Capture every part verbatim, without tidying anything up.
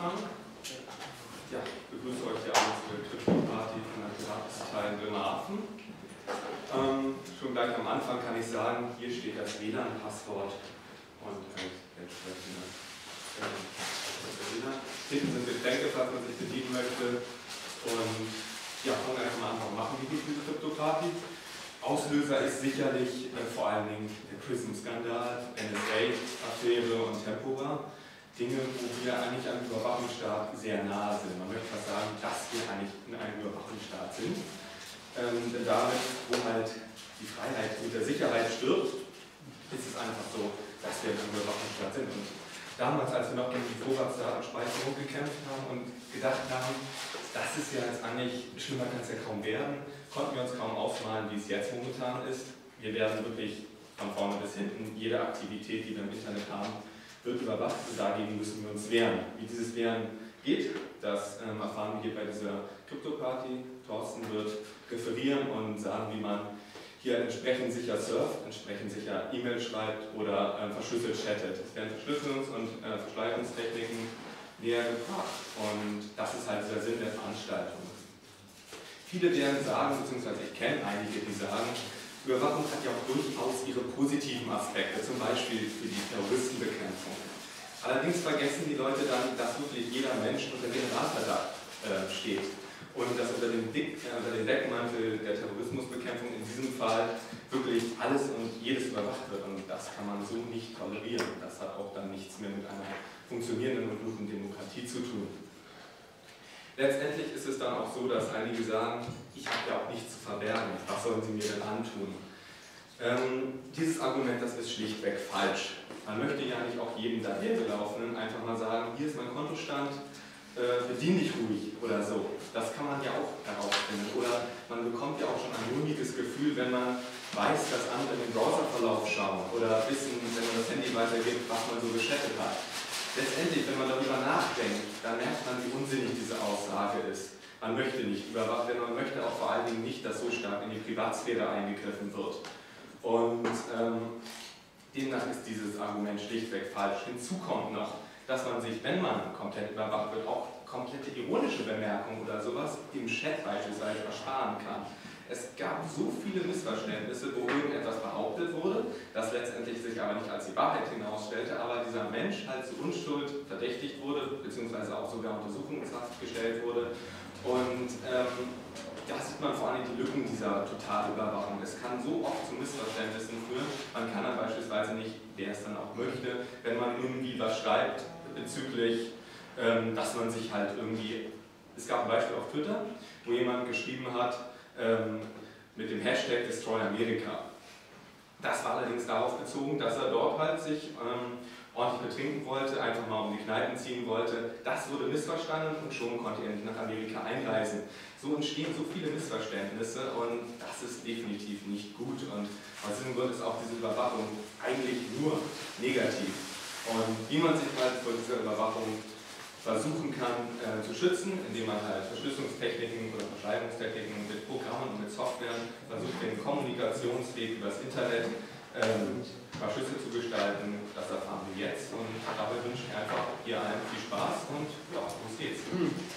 anfangen. Ja, ich begrüße euch hier alle zur Crypto-Party von der Piratenspartei in Bremerhaven. Ähm, schon gleich am Anfang kann ich sagen, hier steht das W L A N-Passwort und äh, entsprechende äh, hinten sind Getränke, falls man sich bedienen möchte. Und ja, fangen wir einfach mal an, warum machen wir diese Crypto-Party? Auslöser ist sicherlich äh, vor allen Dingen der Prism-Skandal, N S A-Affäre und Tempora. Dinge, wo wir eigentlich einem Überwachungsstaat sehr nahe sind. Man möchte fast sagen, dass wir eigentlich in einem Überwachungsstaat sind. Ähm, denn damit, wo halt die Freiheit mit der Sicherheit stirbt, ist es einfach so, dass wir in einem Überwachungsstaat sind. Und damals, als wir noch gegen die Vorratsdatenspeicherung gekämpft haben und gedacht haben, das ist ja jetzt eigentlich, schlimmer kann es ja kaum werden, konnten wir uns kaum ausmalen, wie es jetzt momentan ist. Wir werden wirklich von vorne bis hinten, jede Aktivität, die wir im Internet haben, wird überwacht und dagegen müssen wir uns wehren. Wie dieses Wehren geht, das ähm, erfahren wir hier bei dieser Crypto-Party. Thorsten wird referieren und sagen, wie man hier entsprechend sicher surft, entsprechend sicher E-Mail schreibt oder ähm, verschlüsselt chattet. Es werden Verschlüsselungs- und äh, Verschleierungstechniken näher gebracht und das ist halt der Sinn der Veranstaltung. Viele werden sagen, beziehungsweise ich kenne einige, die sagen, Überwachung hat ja auch durchaus ihre positiven Aspekte, zum Beispiel für die Terroristenbekämpfung. Allerdings vergessen die Leute dann, dass wirklich jeder Mensch unter Generalverdacht äh, steht und dass unter dem, Dick, äh, unter dem Deckmantel der Terrorismusbekämpfung in diesem Fall wirklich alles und jedes überwacht wird und das kann man so nicht tolerieren. Das hat auch dann nichts mehr mit einer funktionierenden und guten Demokratie zu tun. Letztendlich ist es dann auch so, dass einige sagen, ich habe ja auch nichts zu verbergen, was sollen sie mir denn antun? Ähm, dieses Argument, das ist schlichtweg falsch. Man möchte ja nicht auch jedem dahergelaufenen einfach mal sagen, hier ist mein Kontostand, äh, bedien dich ruhig oder so. Das kann man ja auch herausfinden. Oder man bekommt ja auch schon ein mulmiges Gefühl, wenn man weiß, dass andere in den Browserverlauf schauen oder wissen, wenn man das Handy weitergibt, was man so geschattet hat. Letztendlich, wenn man darüber nachdenkt, dann merkt man, wie unsinnig diese Aussage ist. Man möchte nicht überwacht werden, man möchte auch vor allen Dingen nicht, dass so stark in die Privatsphäre eingegriffen wird. Und ähm, demnach ist dieses Argument schlichtweg falsch. Hinzu kommt noch, dass man sich, wenn man komplett überwacht wird, auch komplette ironische Bemerkungen oder sowas im Chat beispielsweise ersparen kann. Es gab so viele Missverständnisse, wo irgendetwas behauptet wurde, das letztendlich sich aber nicht als die Wahrheit hinausstellte, aber dieser Mensch halt zur Unschuld verdächtigt wurde, beziehungsweise auch sogar Untersuchungshaft gestellt wurde. Und ähm, da sieht man vor allem die Lücken dieser Totalüberwachung. Es kann so oft zu Missverständnissen führen. Man kann dann beispielsweise nicht, wer es dann auch möchte, wenn man irgendwie was schreibt bezüglich, ähm, dass man sich halt irgendwie, es gab ein Beispiel auf Twitter, wo jemand geschrieben hat, Ähm, mit dem Hashtag Destroy America. Das war allerdings darauf bezogen, dass er dort halt sich ähm, ordentlich betrinken wollte, einfach mal um die Kneipen ziehen wollte. Das wurde missverstanden und schon konnte er nicht nach Amerika einreisen. So entstehen so viele Missverständnisse und das ist definitiv nicht gut. Und aus diesem Grund ist auch diese Überwachung eigentlich nur negativ. Und wie man sich halt vor dieser Überwachung versuchen kann äh, zu schützen, indem man halt Verschlüsselungstechniken oder Verschreibungstechniken mit Programmen und mit Software versucht, den Kommunikationsweg über das Internet ähm, verschlüsselt zu gestalten. Das erfahren wir jetzt und dabei wünsche ich einfach hier allen viel Spaß und ja, los geht's.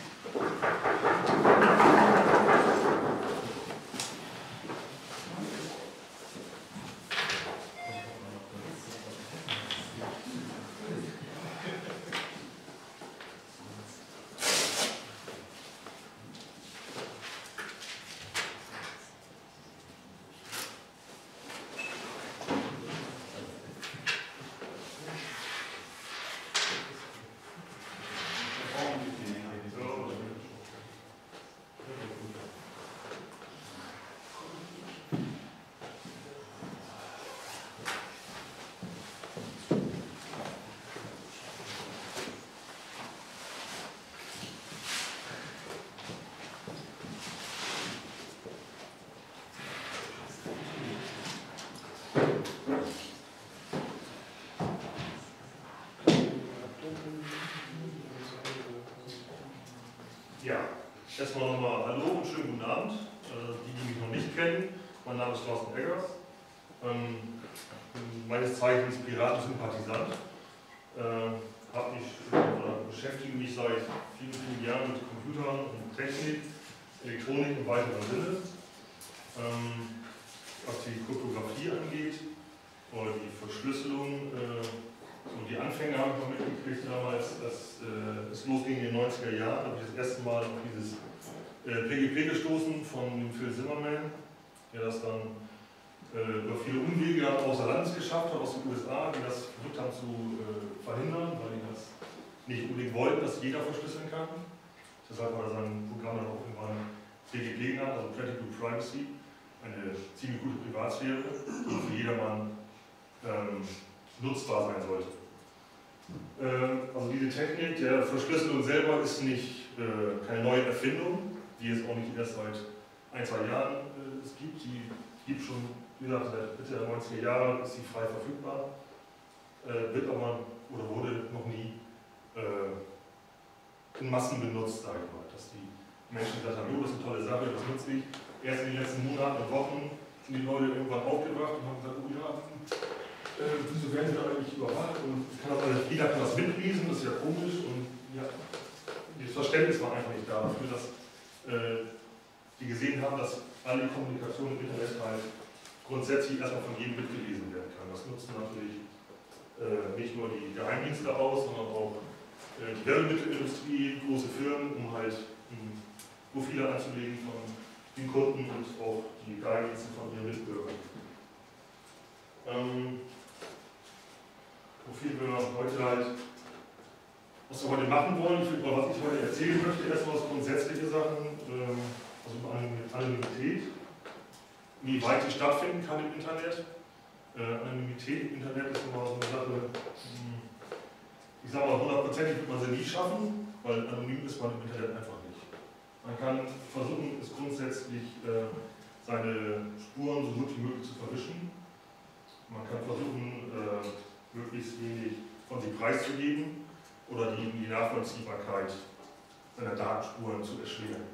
Ja, erstmal nochmal Hallo und schönen guten Abend. Die, die mich noch nicht kennen, mein Name ist Thorsten Eggers. Ähm, bin meines Zeichens Piratensympathisant. Äh, habe mich in unserer beschäftige mich seit vielen, vielen Jahren mit Computern und Technik, Elektronik im weiteren Sinne. Ähm, was die Kryptographie angeht, oder die Verschlüsselung, äh, und die Anfänge habe ich mal mitgekriegt damals, als äh, es losging in den neunziger Jahren, habe ich das erste Mal auf dieses äh, P G P gestoßen von dem Phil Zimmerman, der das dann äh, über viele Umwege außer Landes geschafft hat, aus den U S A, die das versucht haben zu äh, verhindern, weil die das nicht unbedingt wollten, dass jeder verschlüsseln kann. Deshalb hat er sein Programm dann auch irgendwann P G P genannt, also Practical Privacy, eine ziemlich gute Privatsphäre, die für jedermann ähm, nutzbar sein sollte. Äh, also diese Technik der Verschlüsselung selber ist nicht äh, keine neue Erfindung, die es auch nicht erst seit ein, zwei Jahren äh, es gibt. Die gibt schon, wie gesagt, seit Mitte der neunziger Jahre ist sie frei verfügbar, äh, wird aber oder wurde noch nie äh, in Massen benutzt, sage ich mal, dass die Menschen gesagt haben, oh, das ist eine tolle Sache, das nutze ich. Erst in den letzten Monaten und Wochen sind die Leute irgendwann aufgewacht und haben gesagt, oh ja, äh, wieso werden wir eigentlich überwacht? Und kann das, also jeder kann das mitlesen, das ist ja komisch. Und ja, das Verständnis war einfach nicht da dafür, dass äh, die gesehen haben, dass alle Kommunikation im Internet halt grundsätzlich erstmal von jedem mitgelesen werden kann. Das nutzen natürlich äh, nicht nur die Geheimdienste aus, sondern auch äh, die Werbemittelindustrie, große Firmen, um halt mh, Profile anzulegen von den Kunden und auch die Geheimdienste von ihren Mitbürgern. Ähm, wofür wir heute halt, was wir heute machen wollen, ich will, was ich heute erzählen möchte, erstmal aus grundsätzliche Sachen, ähm, also über Anonymität, wie weit die stattfinden kann im Internet. Äh, Anonymität im Internet ist immer so eine Sache, mh, ich sage mal, hundertprozentig wird man sie nie schaffen, weil anonym ist man im Internet einfach nicht. Man kann versuchen, es grundsätzlich äh, seine Spuren so gut wie möglich zu verwischen. Man kann versuchen, äh, möglichst wenig von sich preiszugeben oder die, die Nachvollziehbarkeit seiner Datenspuren zu erschweren.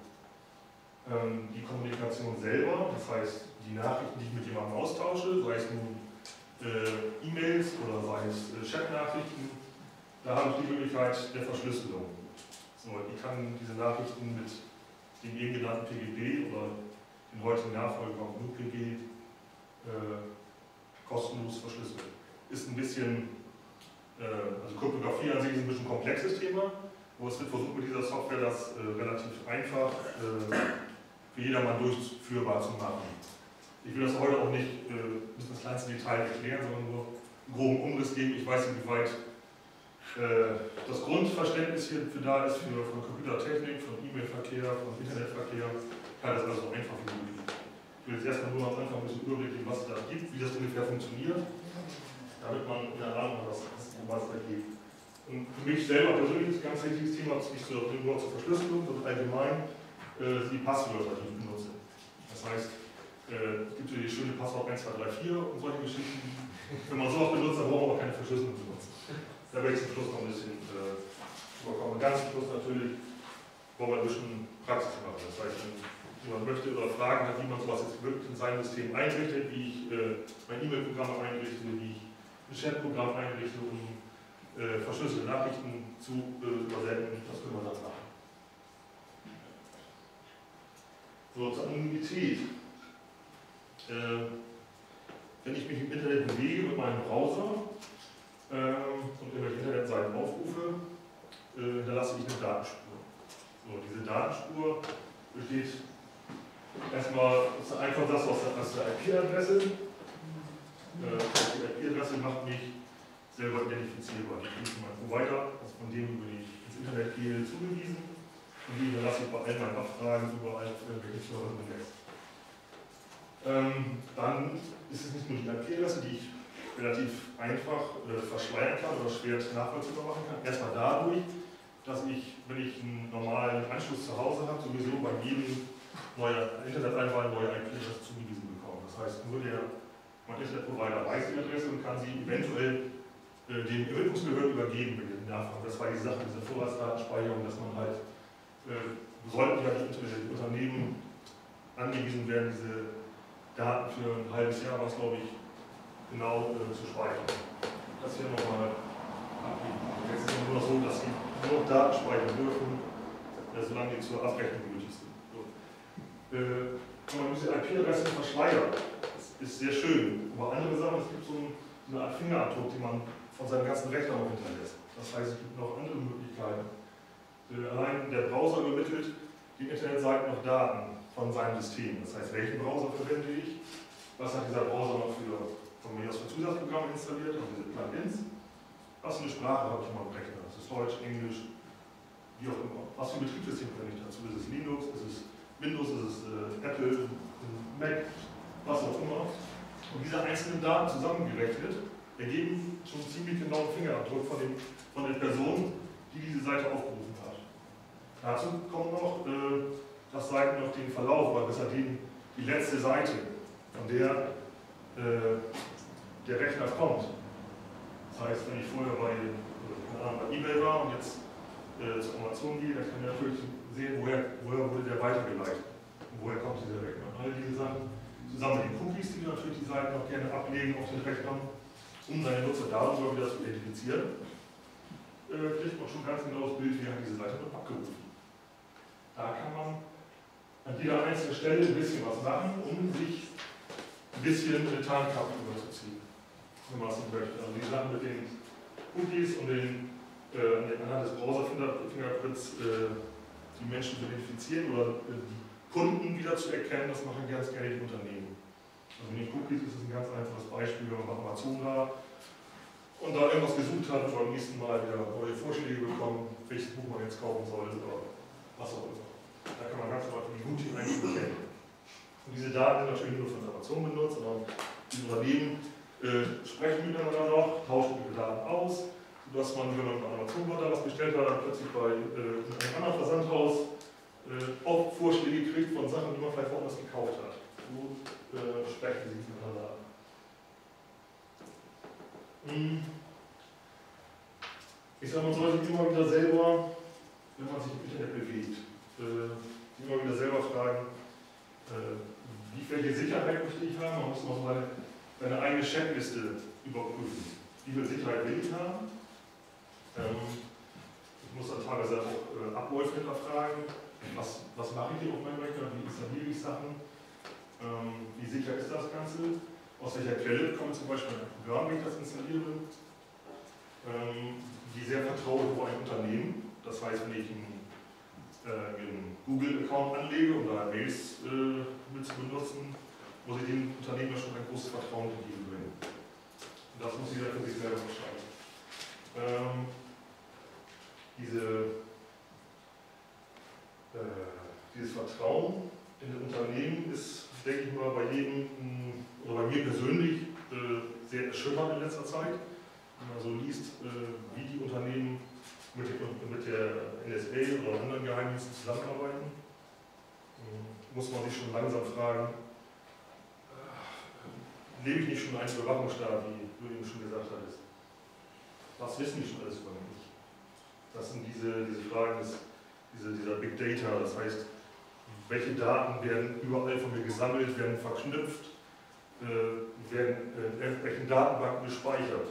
Ähm, die Kommunikation selber, das heißt die Nachrichten, die ich mit jemandem austausche, sei es nun äh, E-Mails oder sei es äh, Chatnachrichten, da habe ich die Möglichkeit der Verschlüsselung. So, ich kann diese Nachrichten mit dem eben genannten P G P oder den heutigen Nachfolger auch N U P G äh, kostenlos verschlüsseln. Ist ein bisschen, äh, also Kryptographie an sich ist ein bisschen ein komplexes Thema, wo es wird versucht mit dieser Software das äh, relativ einfach äh, für jedermann durchführbar zu machen. Ich will das heute auch nicht äh, bis ins kleinste Detail erklären, sondern nur einen groben Umriss geben. Ich weiß nicht, wie weit äh, das Grundverständnis hierfür da ist, für, von Computertechnik, von E-Mail-Verkehr, von Internetverkehr. Ich halte das also so einfach wie möglich. Ich will jetzt erstmal nur am Anfang ein bisschen Überblick geben, was es da gibt, wie das ungefähr funktioniert, damit man in der Ahnung hat, was es da gibt. Und für mich selber persönlich ist ein ganz wichtiges Thema, nicht nur zur Verschlüsselung, sondern allgemein äh, die Passwörter, die ich benutze. Das heißt, äh, es gibt so die schöne Passwort eins zwei drei vier und solche Geschichten. Wenn man sowas benutzt, dann braucht man auch keine Verschlüsselung benutzen. Da werde ich zum Schluss noch ein bisschen äh, überkommen. Ganz zum Schluss natürlich wollen wir ein bisschen Praxis machen. Das heißt, wenn jemand möchte oder Fragen hat, wie man sowas jetzt wirklich in seinem System einrichtet, wie ich äh, mein E-Mail-Programm einrichte, wie ich ein Chat-Programm einrichte, um äh, verschlüsselte Nachrichten zu äh, übersenden, das können wir dann machen. So, zur Anonymität. Äh, wenn ich mich im Internet bewege mit meinem Browser äh, und irgendwelche Internetseiten aufrufe, äh, hinterlasse ich eine Datenspur. So, diese Datenspur besteht erstmal einfach das aus der, aus der I P-Adresse. Äh, die I P-Adresse macht mich selber identifizierbar. Die kriege ich von meinem Provider, also von dem, über den ich ins Internet gehe, zugewiesen. Und die hinterlasse ich bei all meinen Abfragen überall auf irgendwelchen Servern im Netz. Ähm, dann ist es nicht nur die I P-Adresse, die ich relativ einfach äh, verschleiern kann oder schwer nachvollziehbar machen kann. Erstmal dadurch, dass ich, wenn ich einen normalen Anschluss zu Hause habe, sowieso bei jedem neuen Interneteinwahl neue I P-Adresse zugewiesen bekomme. Das heißt, nur der, mein Internetprovider weiß die Adresse und kann sie eventuell äh, den Ermittlungsbehörden übergeben mit den Nachfragen. Das war die Sache, diese Vorratsdatenspeicherung, dass man halt, äh, sollten ja die, die Unternehmen angewiesen werden, diese Daten für ein halbes Jahr, was glaube ich, genau äh, zu speichern. Das hier nochmal abgeben. Jetzt ist es nur noch so, dass die nur noch Daten speichern dürfen, äh, solange die zur Abrechnung gültig sind. So. Äh, kann man diese I P-Adressen verschleiern. Das ist sehr schön. Aber andere Sachen, es gibt so eine Art Fingerabdruck, die man von seinem ganzen Rechner noch hinterlässt. Das heißt, es gibt noch andere Möglichkeiten. Äh, allein der Browser übermittelt die Internetseiten noch Daten von seinem System. Das heißt, welchen Browser verwende ich? Was hat dieser Browser noch für, von mir aus für Zusatzprogramme installiert, und diese Plugins? Was für eine Sprache habe ich in meinem Rechner? Ist es Deutsch, Englisch, wie auch immer? Was für ein Betriebssystem verwende ich dazu? Ist es Linux, ist es Windows, ist es äh, Apple, Mac, was auch immer? Und diese einzelnen Daten zusammengerechnet ergeben schon einen ziemlich genauen Fingerabdruck von, dem, von der Person, die diese Seite aufgerufen hat. Dazu kommt noch, äh, dass Seiten noch den Verlauf, oder besser die, die letzte Seite, von der äh, der Rechner kommt. Das heißt, wenn ich vorher bei, äh, bei eBay war und jetzt äh, zu Amazon gehe, dann kann ich natürlich sehen, woher, woher wurde der weitergeleitet und woher kommt dieser Rechner. Und all diese Sachen, zusammen mit den Cookies, die natürlich die Seiten auch gerne ablegen auf den Rechnern, um seine Nutzer darüber wieder zu identifizieren, äh, kriegt man schon ganz genaues Bild, wie hat diese Seite noch abgerufen. Da kann man an jeder einzelnen Stelle ein bisschen was machen, um sich ein bisschen eine Tarnkappe überzuziehen, wenn man es nicht möchte. Also die Sachen mit den Cookies und den, äh, anhand des Browser-Fingerprints äh, die Menschen zu identifizieren oder äh, die Kunden wieder zu erkennen, das machen ganz gerne die Unternehmen. Also mit den Cookies ist es ein ganz einfaches Beispiel, wenn man bei Amazon war und da irgendwas gesucht hat und beim nächsten Mal wieder neue Vorschläge bekommen, welches Buch man jetzt kaufen soll oder was auch immer. Da kann man ganz einfach die Cookies eigentlich erkennen. Und diese Daten sind natürlich nicht nur von Amazon benutzt, sondern die Unternehmen äh, sprechen miteinander noch, tauschen ihre Daten aus, sodass man, wenn man bei Amazon da was bestellt hat, dann plötzlich bei äh, einem anderen Versandhaus äh, auch Vorschläge kriegt von Sachen, die man vielleicht woanders gekauft hat. So äh, sprechen sie miteinander ab. Hm. Ich sage, man sollte sich immer wieder selber, wenn man sich im Internet bewegt, äh, immer wieder selber fragen, äh, wie welche Sicherheit möchte ich haben? Man muss noch seine, seine eigene Checkliste überprüfen. Wie viel Sicherheit will ich haben? Ähm, ich muss dann teilweise auch äh, Abläufe hinterfragen. Was, was mache ich hier auf meinem Rechner? Wie installiere ich Sachen? Ähm, wie sicher ist das Ganze? Aus welcher Quelle kommt zum Beispiel ein Programm, wenn ich das installiere? Ähm, wie sehr vertraue ich auf ein Unternehmen? Das heißt, wenn ich einen einen Google-Account anlege, um da Mails äh, mit zu benutzen, muss ich dem Unternehmen schon ein großes Vertrauen entgegenbringen. Und das muss jeder für sich selber entscheiden. Ähm, diese, äh, dieses Vertrauen in das Unternehmen ist, denke ich mal, bei jedem, oder bei mir persönlich, äh, sehr erschütternd in letzter Zeit. Wenn man so liest, äh, wie die Unternehmen Mit, mit der N S A oder anderen Geheimdiensten zusammenarbeiten, muss man sich schon langsam fragen, äh, lebe ich nicht schon einen Überwachungsstaat, wie du eben schon gesagt hattest? Was wissen die schon alles über mich? Das sind diese, diese Fragen des, diese, dieser Big Data, das heißt, welche Daten werden überall von mir gesammelt, werden verknüpft, äh, werden in irgendwelchen Datenbanken gespeichert.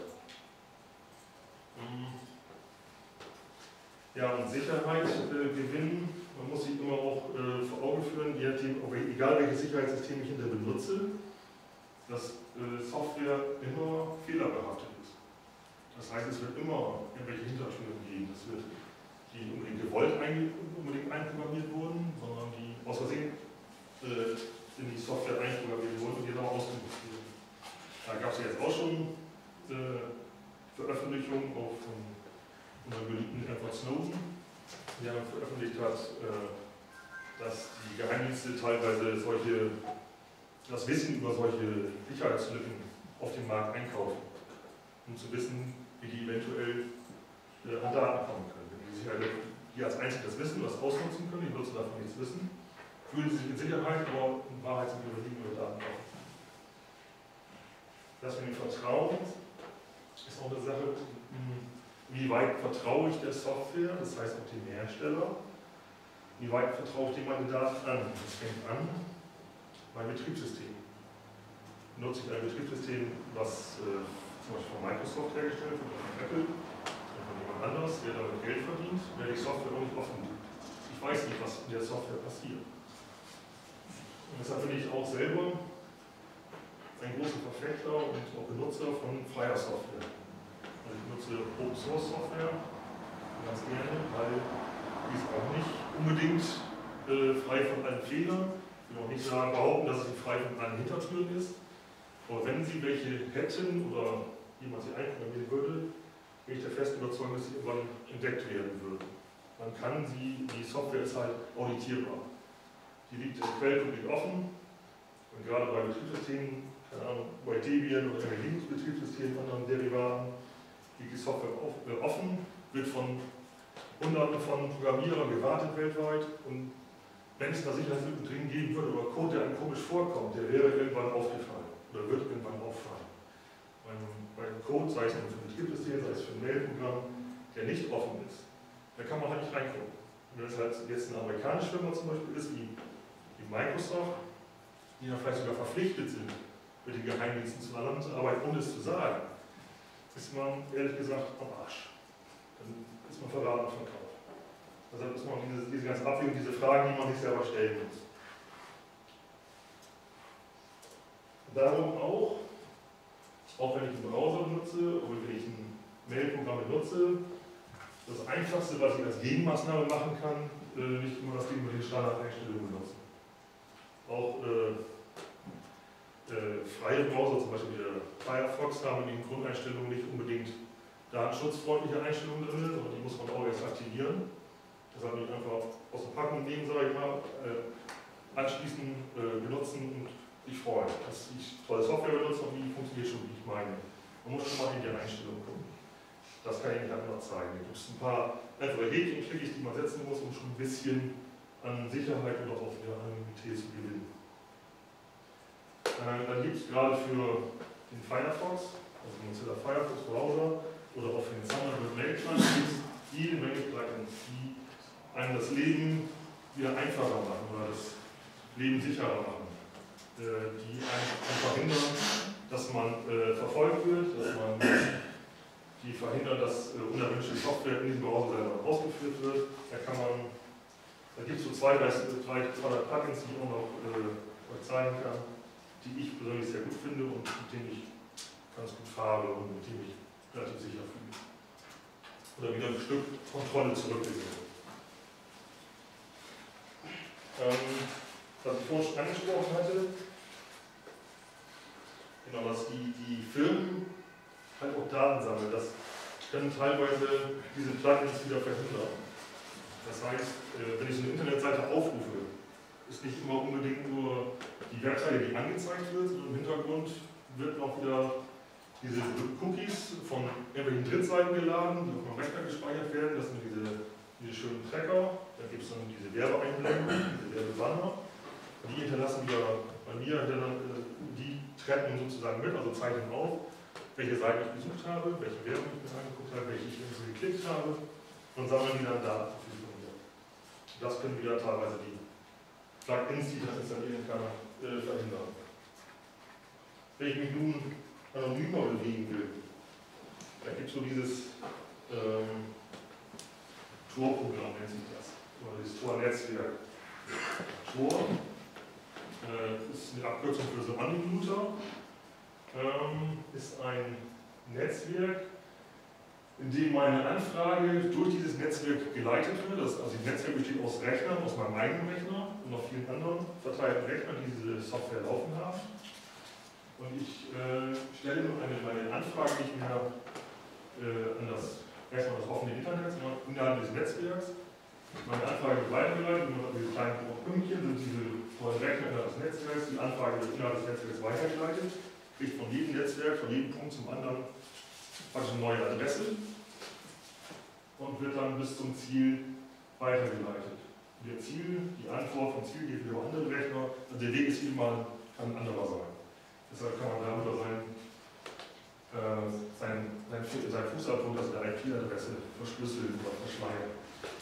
Ja, und Sicherheit äh, gewinnen, man muss sich immer auch äh, vor Augen führen, je nachdem, egal welches Sicherheitssystem ich hinter benutze, dass äh, Software immer fehlerbehaftet ist. Das heißt, es wird immer irgendwelche Hintertüren geben. Das wird die unbedingt gewollt unbedingt einprogrammiert wurden, sondern die aus Versehen äh, in die Software einprogrammiert wurden und die dann ausgenutzt werden. Da gab es ja jetzt auch schon äh, Veröffentlichungen auf von unser geliebten Edward Snowden, der veröffentlicht hat, dass die Geheimdienste teilweise solche, das Wissen über solche Sicherheitslücken auf dem Markt einkaufen, um zu wissen, wie die eventuell an Daten kommen können. Wenn die, Sicherheit, die als einziges wissen, was ausnutzen können, die Nutzer davon nichts wissen, fühlen sie sich in Sicherheit, aber in Wahrheit sind überliegen ihre Daten auch. Das mit dem Vertrauen ist auch eine Sache, wie weit vertraue ich der Software, das heißt auch dem Hersteller, wie weit vertraue ich dem meine Daten an. Das fängt an beim Betriebssystem. Nutze ich ein Betriebssystem, was äh, zum Beispiel von Microsoft hergestellt wird, oder von Apple, oder von jemand jemand anders, der damit Geld verdient, werde ich Software auch nicht offen. Ich weiß nicht, was in der Software passiert. Und deshalb bin ich auch selber ein großer Verfechter und auch Benutzer von freier Software. Also ich benutze Open Source Software ganz gerne, weil die ist auch nicht unbedingt äh, frei von allen Fehlern. Ich will auch nicht sagen, behaupten, dass sie frei von allen Hintertüren ist. Aber wenn Sie welche hätten oder jemand sie einprogrammieren würde, bin ich der festen Überzeugung, dass sie irgendwann entdeckt werden würden. Man kann sie, die Software ist halt auditierbar. Die liegt im Quellcode offen und gerade bei Betriebssystemen, keine Ahnung, bei Debian oder bei Linux-Betriebssystemen, anderen Derivaten, liegt die Software auf, äh, offen, wird von Hunderten von Programmierern gewartet weltweit und wenn es da Sicherheitslücken drin geben würde oder Code, der einem komisch vorkommt, der wäre irgendwann aufgefallen oder wird irgendwann auffallen. Bei einem Code, sei es für ein Betriebssystem, sei es für ein Mailprogramm, der nicht offen ist, da kann man halt nicht reingucken. Und wenn es halt jetzt eine amerikanische Firma zum Beispiel ist, wie, wie Microsoft, die dann vielleicht sogar verpflichtet sind, mit den Geheimdiensten zusammenzuarbeiten, ohne es zu sagen, ist man ehrlich gesagt am Arsch. Dann ist man verraten und verkauft. Deshalb ist man diese, diese ganze Abwägung, diese Fragen, die man sich selber stellen muss. Darum auch, auch wenn ich einen Browser benutze oder wenn ich ein Mailprogramm benutze, das Einfachste, was ich als Gegenmaßnahme machen kann, äh, nicht immer das Ding mit den Standardeinstellungen benutzen. Auch äh, äh, freie Browser, zum Beispiel der Firefox, haben in den Grundeinstellungen nicht unbedingt datenschutzfreundliche Einstellungen drin, sondern die muss man auch erst aktivieren. Deshalb nicht einfach aus der Packung nehmen, sage ich mal, äh, anschließen, äh, benutzen und sich freuen, dass ich tolle Software benutze und die funktioniert schon, wie ich meine. Man muss schon mal in die Einstellung gucken. Das kann ich Ihnen halt noch zeigen. Es gibt ein paar einfache Häkchen, Klickis, die man setzen muss, um schon ein bisschen an Sicherheit oder auch wieder Anonymität zu gewinnen. Äh, dann gibt es gerade für den Firefox, also Mozilla Firefox Browser oder auch für den Thunderbird Mail Client, jede Menge Plugins, die einem das Leben wieder einfacher machen oder das Leben sicherer machen. Äh, die einem verhindern, dass man äh, verfolgt wird, dass man die verhindern, dass äh, unerwünschte Software in diesem Browser selber ausgeführt wird. Da kann man, da gibt es so zwei, drei, drei, drei Plugins, die ich auch noch äh, euch zeigen kann, die ich persönlich sehr gut finde und mit denen ich ganz gut fahre und mit denen ich relativ sicher fühle. Oder wieder ein Stück Kontrolle zurückgegeben. Ähm, was ich vorhin schon angesprochen hatte, genau, dass die, die Firmen halt auch Daten sammeln, das können teilweise diese Plugins wieder verhindern. Das heißt, wenn ich so eine Internetseite aufrufe, ist nicht immer unbedingt nur die Webseite, die angezeigt wird, sondern im Hintergrund wird auch wieder diese Cookies von irgendwelchen Drittseiten geladen, die auf meinem Rechner gespeichert werden. Das sind diese, diese schönen Tracker, da gibt es dann diese Werbeeinblendungen, diese Werbebanner. Die hinterlassen wir bei mir, die trennen sozusagen mit, also zeichnen auf, welche Seiten ich besucht habe, welche Werbung ich mir angeguckt habe, welche ich irgendwie geklickt habe und sammeln die dann Daten für von mir. Das können wieder teilweise die Plugins, die ich das installieren kann, äh, verhindern. Wenn ich mich nun anonymer bewegen will, da gibt es so dieses ähm, Tor-Programm, nennt sich das, oder dieses Tor-Netzwerk. Tor äh, ist eine Abkürzung für so Anonymuter, ähm, ist ein Netzwerk, in dem meine Anfrage durch dieses Netzwerk geleitet wird. Das, also das Netzwerk besteht aus Rechnern, aus meinem eigenen Rechner und noch vielen anderen verteilten Rechnern, die diese Software laufen haben. Und ich äh, stelle nur eine, meine Anfrage nicht mehr äh, an das Rechner des offenen Internets, sondern innerhalb des Netzwerks. Meine Anfrage wird weitergeleitet, und diese kleinen Pünktchen sind diese vollen Rechner innerhalb des Netzwerks. Die Anfrage wird innerhalb des Netzwerks weitergeleitet, kriegt von jedem Netzwerk, von jedem Punkt zum anderen praktisch eine neue Adresse und wird dann bis zum Ziel weitergeleitet. Und der Ziel, die Antwort vom Ziel geht über andere Rechner, also der Weg ist immer ein anderer sein. Deshalb kann man darüber sein, äh, sein, sein, sein Fußabdruck, also der I P-Adresse, verschlüsseln oder verschleiern.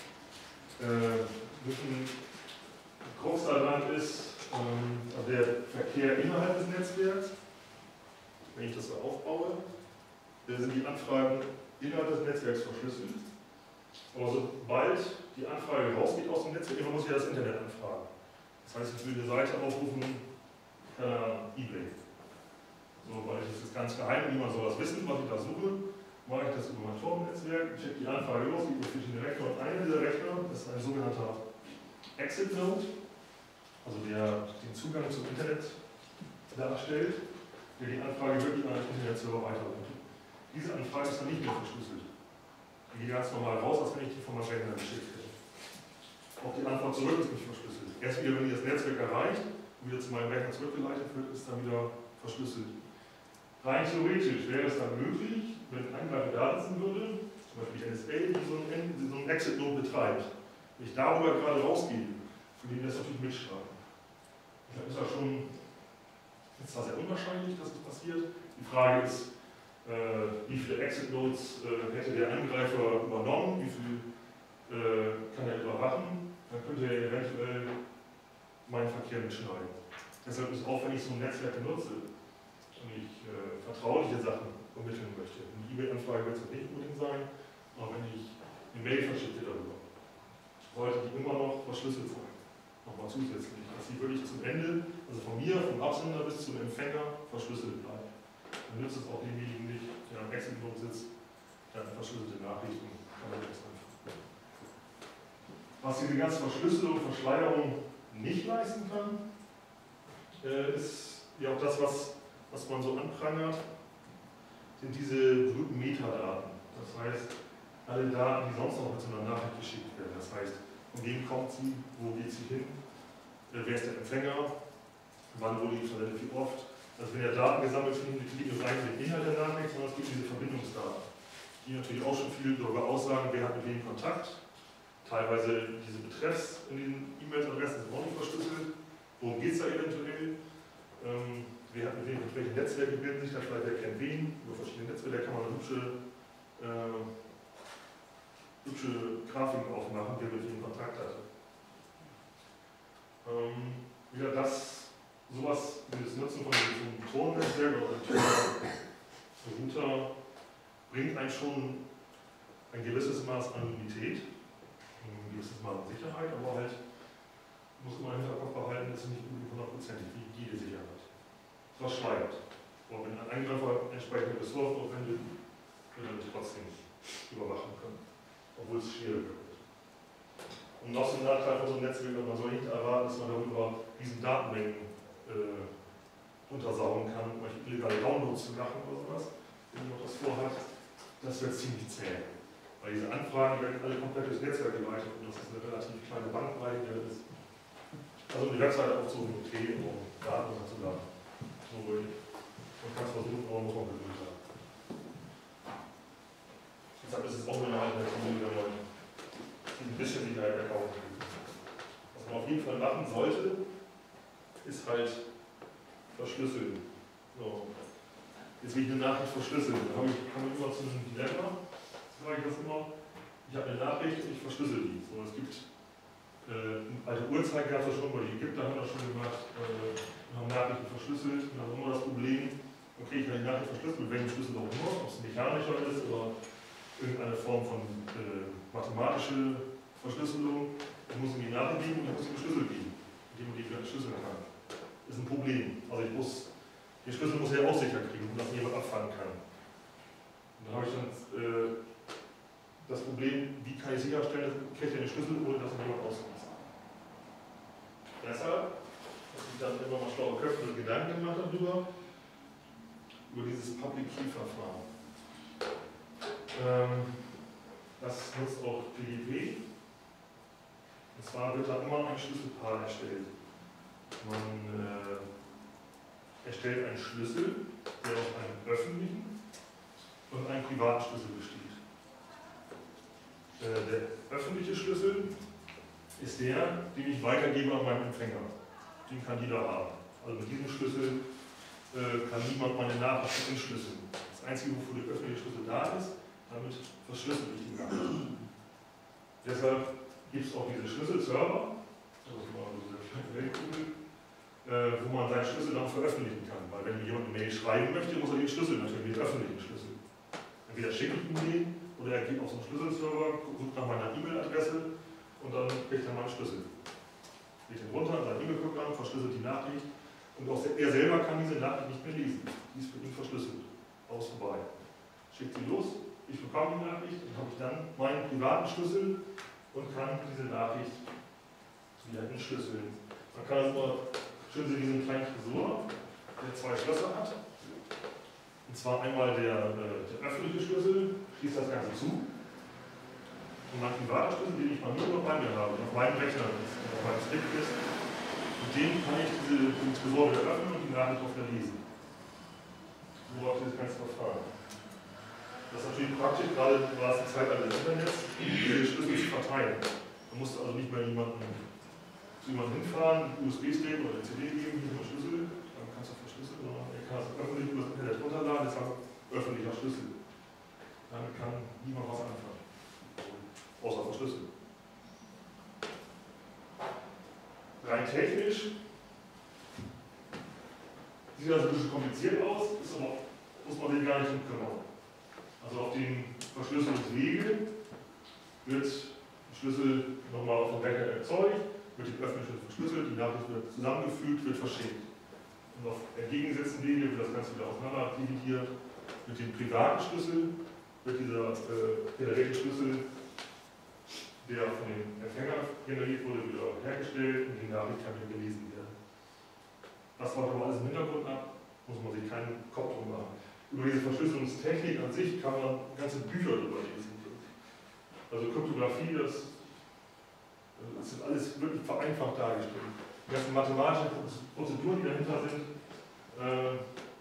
Äh, ein Krux daran ist ähm, der Verkehr innerhalb des Netzwerks. Wenn ich das so aufbaue, sind die Anfragen innerhalb des Netzwerks verschlüsselt. Aber sobald die Anfrage rausgeht aus dem Netzwerk, muss ich ja das Internet anfragen. Das heißt, ich will eine Seite aufrufen, keine Ahnung, eBay. So, weil das ist ganz geheim, niemand soll das wissen, was ich da suche. Mache ich das über mein Tor-Netzwerk, schicke die Anfrage los, die über verschiedene Rechner und einer dieser Rechner ist ein sogenannter Exit-Node, also der den Zugang zum Internet darstellt, der die Anfrage wirklich an den Internetserver weiterleitet. Diese Anfrage ist dann nicht mehr verschlüsselt. Die geht ganz normal raus, als wenn ich die von meinem Rechner geschickt hätte. Auch die Antwort zurück ist nicht verschlüsselt. Erst wieder, wenn die das Netzwerk erreicht und wieder zu meinem Rechner zurückgeleitet wird, ist dann wieder verschlüsselt. Rein theoretisch wäre es dann möglich, wenn ein Angreifer da sitzen würde, zum Beispiel die N S A, die so einen, so einen Exit-Node betreibt, wenn ich darüber gerade rausgehe, für den das natürlich mitschreiben. Das ist ja schon ist zwar sehr unwahrscheinlich, dass das passiert. Die Frage ist, äh, wie viele Exit-Nodes äh, hätte der Angreifer übernommen, wie viel äh, kann er überwachen, dann könnte er eventuell meinen Verkehr mitschneiden. Deshalb ist auch, wenn ich so ein Netzwerk benutze, und ich äh, vertrauliche Sachen vermitteln möchte. Eine E-Mail-Anfrage wird es nicht unbedingt sein, aber wenn ich eine Mail verschicke darüber, sollte die immer noch verschlüsselt sein. Nochmal zusätzlich, dass sie wirklich zum Ende, also von mir, vom Absender bis zum Empfänger, verschlüsselt bleibt. Dann nützt es auch demjenigen nicht, der am Exit-Node sitzt, der eine verschlüsselte Nachricht und kann er das einfach. Was diese ganze Verschlüsselung und Verschleierung nicht leisten kann, äh, ist ja auch das, was was man so anprangert, sind diese berühmten Metadaten. Das heißt, alle Daten, die sonst noch mit so einer Nachricht geschickt werden. Das heißt, von wem kommt sie, wo geht sie hin, wer ist der Empfänger, wann wurde die versendet, wie oft. Also wenn ja Daten gesammelt werden, die nicht nur rein den Inhalt der Nachricht, sondern es gibt diese Verbindungsdaten, die natürlich auch schon viel darüber aussagen, wer hat mit wem Kontakt. Teilweise diese Betreffs in den E-Mail-Adressen sind auch nicht verschlüsselt. Worum geht es da eventuell? Ähm, Wer hat mit wem, mit welchen Netzwerken bilden sich da vielleicht, wer kennt wen, über verschiedene Netzwerke kann man eine hübsche, äh, hübsche Grafiken aufmachen, wer mit wem Kontakt hatte. Ähm, wieder das, sowas, dieses Nutzen von diesem Tonnetzwerk oder dem Router bringt einen schon ein gewisses Maß Anonymität, ein gewisses Maß Sicherheit, aber halt muss man im Hinterkopf behalten, das ist nicht hundertprozentig wie jede Sicherheit. Verschleiert. Und wenn ein Angreifer entsprechende Ressourcen aufwendet, wird er trotzdem überwachen können, obwohl es schwieriger wird. Und noch so ein Nachteil von so einem Netzwerk, man soll nicht erwarten, dass man darüber riesen Datenmengen äh, untersaugen kann, um illegale Downloads zu machen oder sowas, wenn man das vorhat, das wird ziemlich zäh. Weil diese Anfragen werden alle komplett durchs Netzwerk geleitet und das ist eine relativ kleine Bandbreite, die ist. Also die Webseite aufzurufen, okay, um Daten runterzuladen. So ruhig. Man kann es versuchen, aber muss man geduldig haben. Deshalb ist es auch nur eine Alternative, wenn man ein bisschen Sicherheit erkaufen will. Was man auf jeden Fall machen sollte, ist halt verschlüsseln. So. Jetzt will ich eine Nachricht verschlüsseln. Da komme ich, komm ich immer zu einem Dilemma. Sage ich das immer. Ich habe eine Nachricht und ich verschlüssel die. So, es gibt äh, alte Uhrzeit gab es schon, weil die Ägypter haben das schon gemacht. Äh, haben Nachrichten verschlüsselt und dann immer das Problem, okay, ich kann die Nachricht verschlüsseln, mit welchem Schlüssel auch immer, ob es mechanischer ist oder irgendeine Form von äh, mathematische Verschlüsselung. Ich muss ihm die Nachricht geben und ich muss ihm einen Schlüssel geben, mit dem man die entschlüsseln kann. Das ist ein Problem. Also ich muss, den Schlüssel muss ich ja auch sicher kriegen, dass jemand abfangen kann. Und da habe ich dann äh, das Problem, wie kann ich sicherstellen, kriegt er den Schlüssel, ohne dass er jemand ausliest. Deshalb dass ich dann immer mal schlaue Köpfe und Gedanken gemacht darüber, über dieses Public Key Verfahren. Ähm, das nutzt auch P G P. Und zwar wird da immer ein Schlüsselpaar erstellt. Man äh, erstellt einen Schlüssel, der aus einem öffentlichen und einem privaten Schlüssel besteht. Äh, der öffentliche Schlüssel ist der, den ich weitergebe an meinen Empfänger. Den kann jeder haben. Also mit diesem Schlüssel äh, kann niemand meine Nachrichten entschlüsseln. Das Einzige, wofür der öffentliche Schlüssel da ist, damit verschlüssel ich die Nachrichten. Deshalb gibt es auch diese Schlüsselserver, das ist mal so eine Weltkugel, äh, wo man seinen Schlüssel dann veröffentlichen kann. Weil wenn jemand eine Mail schreiben möchte, muss er den Schlüssel natürlich, den öffentlichen Schlüssel. Entweder schicke ich ihm den oder er geht auf so einen Schlüsselserver, sucht nach meiner E-Mail-Adresse und dann kriegt er meinen Schlüssel. Legt den runter, sein E-Mail-Programm, verschlüsselt die Nachricht und auch er selber kann diese Nachricht nicht mehr lesen. Die ist für ihn verschlüsselt. Aus vorbei. Schickt sie los, ich bekomme die Nachricht und habe ich dann meinen privaten Schlüssel und kann diese Nachricht wieder entschlüsseln. Man kann also mal schön sehen, diesen kleinen Tresor, der zwei Schlösser hat. Und zwar einmal der, der öffentliche Schlüssel, schließt das Ganze zu. Und mein privater Schlüssel, den ich mal nur noch bei mir habe, auf meinem Rechner ist, auf meinem Stick ist, mit dem kann ich diese, den Tresor wieder öffnen und die Nachricht auch wieder lesen. So läuft das ganze Verfahren. Das ist natürlich praktisch, gerade war es die Zeitalter des Internets, diese Schlüssel zu verteilen. Man musste also nicht mehr jemanden, zu jemandem hinfahren, einen U S B-Stick oder eine C D geben, hier ist ein Schlüssel, dann kannst du verschlüsseln, sondern er kann es öffentlich über das Internet runterladen, das ist ein öffentlicher Schlüssel. Damit kann niemand was anfangen. Außer verschlüsseln. Rein technisch sieht das ein bisschen kompliziert aus, ist aber, muss man sich gar nicht drum kümmern. Also auf den Verschlüsselungswege wird der Schlüssel nochmal auf dem Rechner erzeugt, wird die öffentliche verschlüsselt, die Nachricht wird zusammengefügt, wird verschickt. Und auf entgegengesetzten Wege wird das Ganze wieder auseinander dividiert. Mit dem privaten Schlüssel wird dieser äh, generierte Schlüssel, der von dem Empfänger generiert wurde, wieder hergestellt und die Nachricht kann wieder gelesen werden. Das läuft aber alles im Hintergrund ab, muss man sich keinen Kopf drum machen. Über diese Verschlüsselungstechnik an sich kann man ganze Bücher darüber lesen. Also Kryptographie, das, das ist alles wirklich vereinfacht dargestellt. Die ganzen mathematischen Prozeduren, die dahinter sind, äh,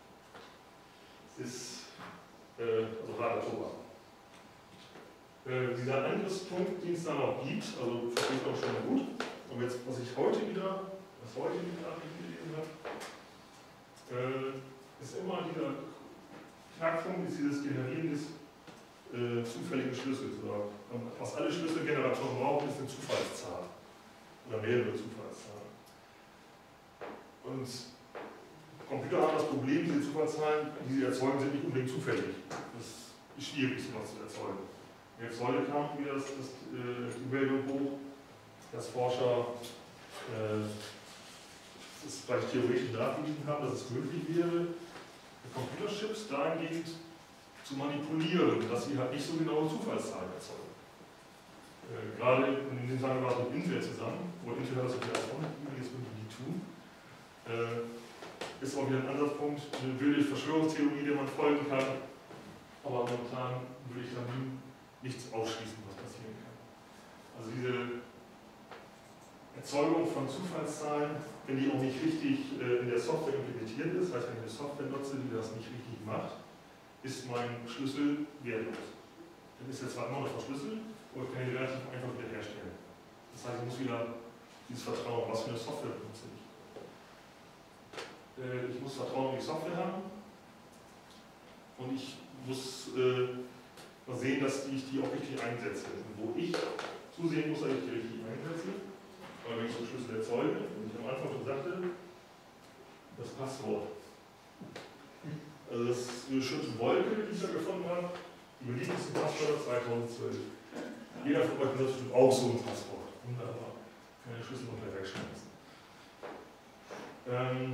ist äh, also harter Tobak. Äh, dieser Angriffspunkt, den es da noch gibt, also verstehe ich auch schon gut. Und jetzt, was ich heute wieder, was heute wieder gelesen habe, äh, ist immer dieser Knackpunkt, ist dieses Generieren des äh, zufälligen Schlüssels. Oder, was alle Schlüsselgeneratoren brauchen, ist eine Zufallszahl. Oder mehrere Zufallszahlen. Und Computer haben das Problem, diese Zufallszahlen, die sie erzeugen, sind nicht unbedingt zufällig. Das ist schwierig, sowas zu erzeugen. Jetzt heute kam wieder das, das, äh, die Meldung hoch, dass Forscher äh, das vielleicht theoretisch nachgewiesen haben, dass es möglich wäre, Computerchips dahingehend zu manipulieren, dass sie halt nicht so genaue Zufallszahlen erzeugen. Äh, gerade in den Tagen war es mit Intel zusammen, wo Intel hat das ja auch nicht, jetzt würden die tun. Äh, ist auch wieder ein Ansatzpunkt, eine wilde Verschwörungstheorie, der man folgen kann. Aber momentan würde ich dann nichts ausschließen, was passieren kann. Also diese Erzeugung von Zufallszahlen, wenn die auch nicht richtig äh, in der Software implementiert ist, heißt, wenn ich eine Software nutze, die das nicht richtig macht, ist mein Schlüssel wertlos. Dann ist er zwar immer noch verschlüsselt, aber ich kann ihn relativ einfach wiederherstellen. Das heißt, ich muss wieder dieses Vertrauen, was für eine Software benutze ich. Äh, ich muss Vertrauen in die Software haben und ich muss äh, mal sehen, dass ich die auch richtig einsetze. Und wo ich zusehen muss, dass ich die richtig einsetze, weil wenn ich so einen Schlüssel erzeuge, wie ich am Anfang schon sagte, das Passwort. Also das ist eine schöne Wolke, die ich da gefunden habe, die beliebtesten Passwörter zweitausendzwölf. Jeder von euch benutzt bestimmt auch so ein Passwort. Wunderbar. Kann den Schlüssel noch gleich wegschmeißen. Ähm,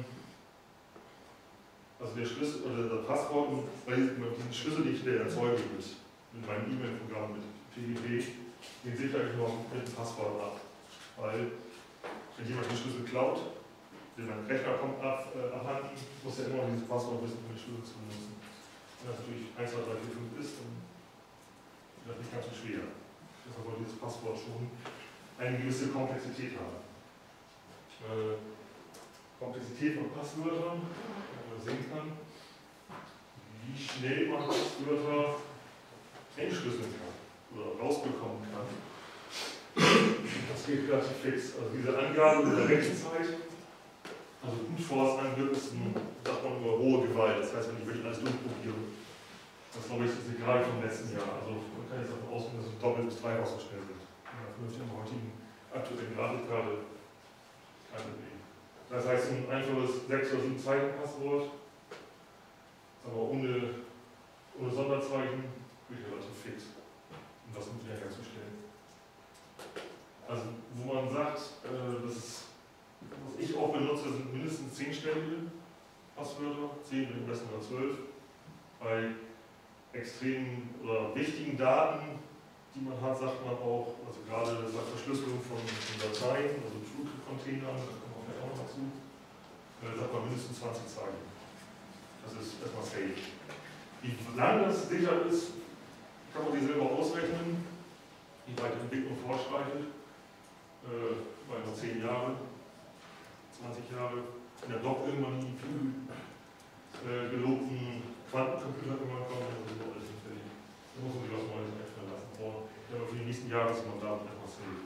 also der Schlüssel oder das Passwort, weil diesen Schlüssel, den ich da erzeuge mit, mit meinem E-Mail-Programm, mit P G P, den sichere ich noch mit dem Passwort ab. Weil, wenn jemand den Schlüssel klaut, wenn mein Rechner kommt ab, äh, abhanden, muss er immer dieses Passwort wissen, um den Schlüssel zu benutzen. Wenn das natürlich eins, zwei, drei, vier, fünf ist, dann ist das nicht ganz so schwer. Deshalb soll dieses Passwort schon eine gewisse Komplexität haben. Äh, Komplexität von Passwörtern, wenn man sehen kann, wie schnell man Passwörter entschlüsseln kann oder rausbekommen kann. Das geht relativ fix. Also diese Angabe der Rechenzeit, also Brute-Force-Angriff ist ein, sagt man immer, rohe Gewalt. Das heißt, wenn ich wirklich alles durchprobiere, das glaube ich ist egal vom letzten Jahr. Also man kann jetzt davon ausgehen, dass es doppelt bis dreifach so schnell sind. Vernünftig am heutigen aktuellen Grafikkarte kein Problem. Das heißt, ein einfaches sechs oder sieben Zeichen Passwort, aber ohne, ohne Sonderzeichen, bin ich relativ fit, um das mit wieder herzustellen. Also, wo man sagt, äh, das ist, was ich auch benutze, sind mindestens zehnstellige Passwörter, zehn, im besten oder zwölf. Bei extremen oder wichtigen Daten, die man hat, sagt man auch, also gerade bei Verschlüsselung von, von Dateien, also True-Containern, da kommen wir vielleicht auch noch dazu, äh, sagt man mindestens zwanzig Zeichen. Das ist erstmal safe. Wie lange das sicher ist, kann man sich selber ausrechnen, wie weit die Entwicklung fortschreitet. Äh, bei noch zehn Jahre, zwanzig Jahre, wenn der Block irgendwann die viel äh, gelobten Quantencomputer irgendwann kommen, dann ist das alles nicht fertig. Da muss man sich was Neues einfallen lassen. Aber für die nächsten Jahre ist man da etwas safe.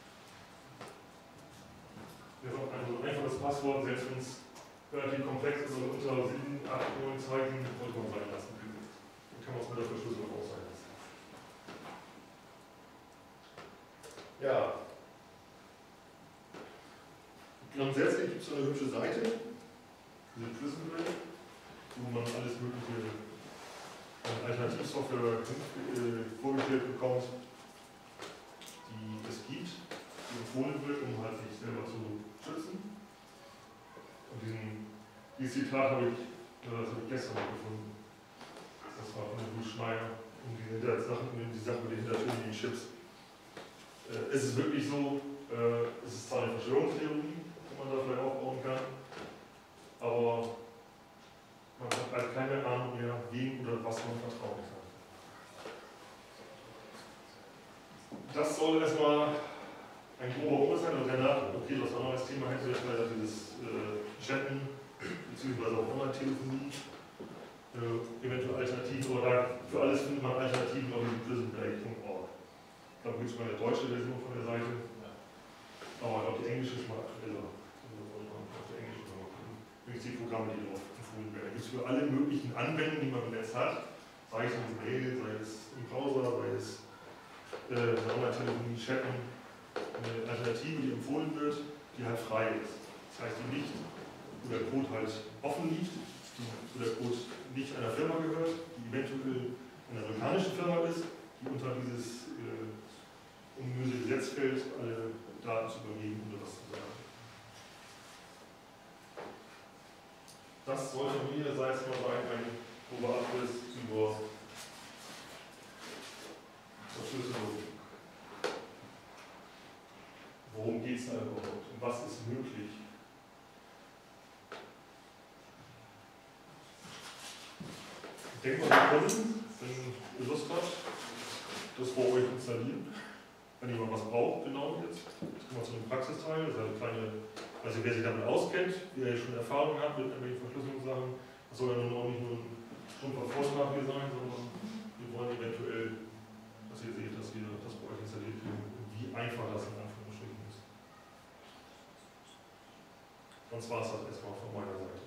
Wir haben ein einfaches Passwort, selbst wenn es relativ komplex ist, also unter sieben, acht, neun Zeichen, sollte man sein lassen. Dann kann man es mit der Verschlüsselung auch sein lassen. Ja. Grundsätzlich gibt es so eine hübsche Seite, diese Prismwelt, wo man alles mögliche an Alternativsoftware äh, vorgestellt bekommt, die es gibt, die empfohlen wird, um halt sich selber zu schützen. Und diesen, dieses Zitat habe ich, äh, das habe ich gestern noch gefunden. Das war von Bruce Schneider, um diese Sachen, um die Sache mit den hintertürlichen Chips. Äh, es ist wirklich so, äh, es ist zwar eine Verschwörungstheorie, die man da vielleicht aufbauen kann, aber man hat halt keine Ahnung mehr, wem oder was man vertrauen kann. Das soll erstmal ein grober Umriss sein und danach, okay, das war noch das Thema, hätte ich leider dieses äh, Chatten, beziehungsweise auch Online-Telefonie, äh, eventuell Alternativen, oder für alles findet man Alternativen auf prism break punkt org. Da gibt es mal eine deutsche Version von der Seite, aber ich glaube, die englische ist mal aktueller. Auf der englischen die Programme, die drauf empfohlen werden. Da gibt es für alle möglichen Anwendungen, die man im Netz hat, sei es im Mail, sei es im Browser, sei es äh, Online-Telefonie, Chatten, eine Alternative, die empfohlen wird, die halt frei ist. Das heißt, die nicht, wo der Code halt offen liegt, die, wo der Code nicht einer Firma gehört, die eventuell einer amerikanischen Firma ist, die unter dieses äh, ominöse Gesetz fällt, alle Daten zu übergeben oder was zu sagen. Das soll von mir sei es mal sein, ein grober Abriss über Verschlüsselung. Worum geht es da überhaupt und was ist möglich? Denkt mal, wir können, wenn ihr Lust habt, das vor euch installieren. Wenn jemand was braucht, genau jetzt. Jetzt kommen wir zu einem Praxisteil. Das ist eine kleine, also wer sich damit auskennt, wer schon Erfahrung hat mit irgendwelchen Verschlüsselungssachen, das soll ja nun auch nicht nur ein stumpfer Vorschlag hier sein, sondern wir wollen eventuell, dass ihr seht, dass wir das bei euch installiert kriegen, wie einfach das in Anführungsstrichen ist. Sonst war es das erstmal von meiner Seite.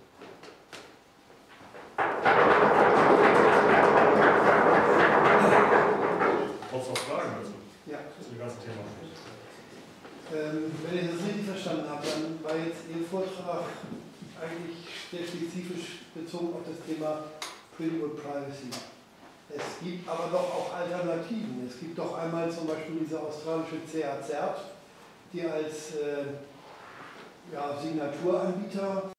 Ob es noch Fragen dazu? Ja. Zu dem ganzen Thema. Ähm, wenn ich das richtig verstanden habe, dann war jetzt Ihr Vortrag eigentlich sehr spezifisch bezogen auf das Thema Pretty Good Privacy. Es gibt aber doch auch Alternativen. Es gibt doch einmal zum Beispiel diese australische C A-Cert, die als äh, ja, Signaturanbieter